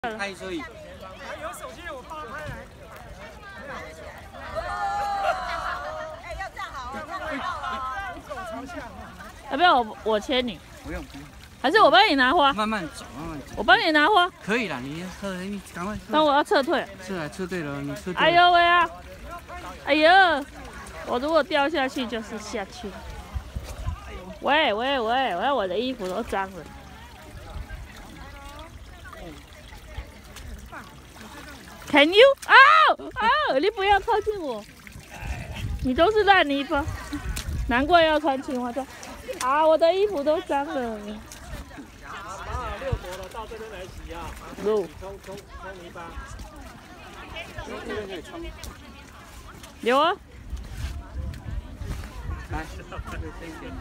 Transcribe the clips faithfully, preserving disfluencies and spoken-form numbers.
拍所以。有手机我帮拍来。哎，要站好，要看到啊！狗朝下。 要不要我我牵你？ 不用不用。 还是我帮你拿花？ 慢慢走，慢慢走。 我帮你拿花。 可以啦，你喝，你赶快。 那我要撤退。 是啊，撤退了，你撤退。 哎呦喂啊！哎呦，我如果掉下去就是下去。喂喂喂！我要我的衣服都脏了。 Can you？ 啊啊！你不要靠近我，你都是烂泥巴，难怪要穿青蛙装。啊，我的衣服都脏了。 啊，六国了，到这边来洗啊！ 路。 冲冲冲泥巴。 这边可以冲。 有啊。 来，这一点。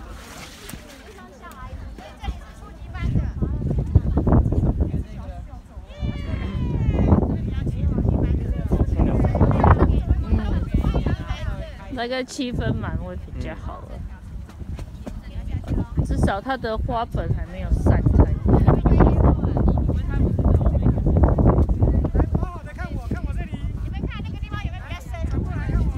那个气氛蛮会比较好了，至少它的花盆还没有散开。 好好的看我，看我这里。你们看那个地方有没有比较深？传过来看我。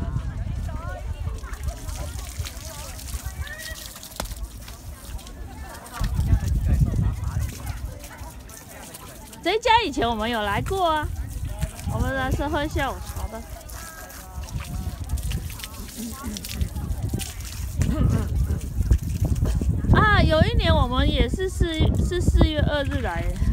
这一家以前我们有来过啊，我们来是喝下午茶的。 啊，有一年我们也是四是四月二日来的。